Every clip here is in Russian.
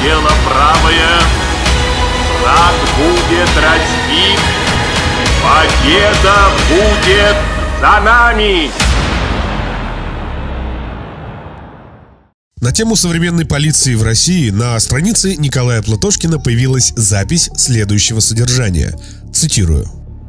дело правое, враг будет разбит, победа будет за нами! На тему современной полиции в России на странице Николая Платошкина появилась запись следующего содержания. Цитирую.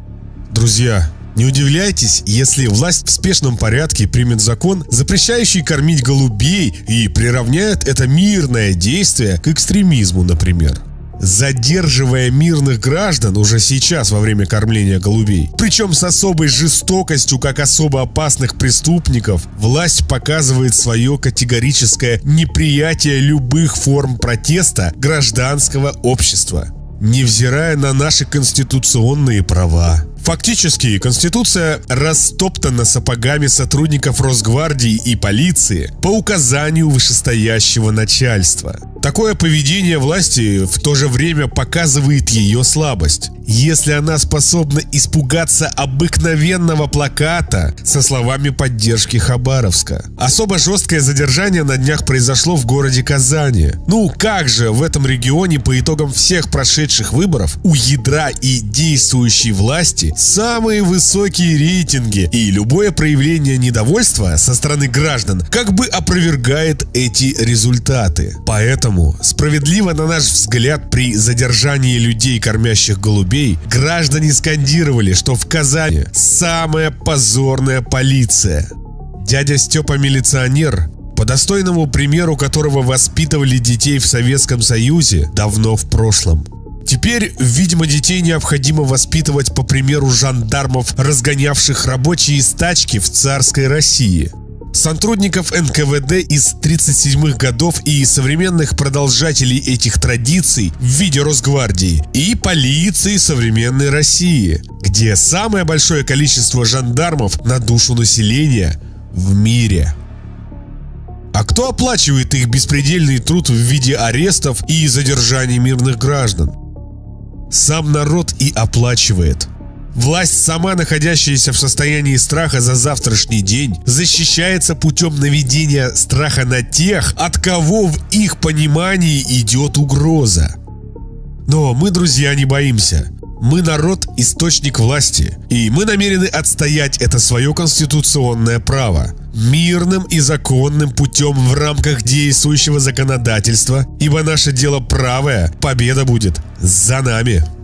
«Друзья, не удивляйтесь, если власть в спешном порядке примет закон, запрещающий кормить голубей, и приравняет это мирное действие к экстремизму, например. Задерживая мирных граждан уже сейчас во время кормления голубей, причем с особой жестокостью, как особо опасных преступников, власть показывает свое категорическое неприятие любых форм протеста гражданского общества, невзирая на наши конституционные права. Фактически, Конституция растоптана сапогами сотрудников Росгвардии и полиции по указанию вышестоящего начальства. Такое поведение власти в то же время показывает ее слабость. Если она способна испугаться обыкновенного плаката со словами поддержки Хабаровска. Особо жесткое задержание на днях произошло в городе Казани. Ну как же в этом регионе по итогам всех прошедших выборов у ядра и действующей власти самые высокие рейтинги, и любое проявление недовольства со стороны граждан как бы опровергает эти результаты. Поэтому справедливо, на наш взгляд, при задержании людей, кормящих голубей, граждане скандировали, что в Казани самая позорная полиция. Дядя Степа милиционер, по достойному примеру которого воспитывали детей в Советском Союзе, давно в прошлом. Теперь, видимо, детей необходимо воспитывать по примеру жандармов, разгонявших рабочие стачки в царской России. Сотрудников НКВД из 37-х годов и современных продолжателей этих традиций в виде Росгвардии и полиции современной России, где самое большое количество жандармов на душу населения в мире. А кто оплачивает их беспредельный труд в виде арестов и задержаний мирных граждан? Сам народ и оплачивает. Власть, сама находящаяся в состоянии страха за завтрашний день, защищается путем наведения страха на тех, от кого в их понимании идет угроза. Но мы, друзья, не боимся. Мы народ – источник власти, и мы намерены отстоять это свое конституционное право мирным и законным путем в рамках действующего законодательства, ибо наше дело правое, победа будет за нами.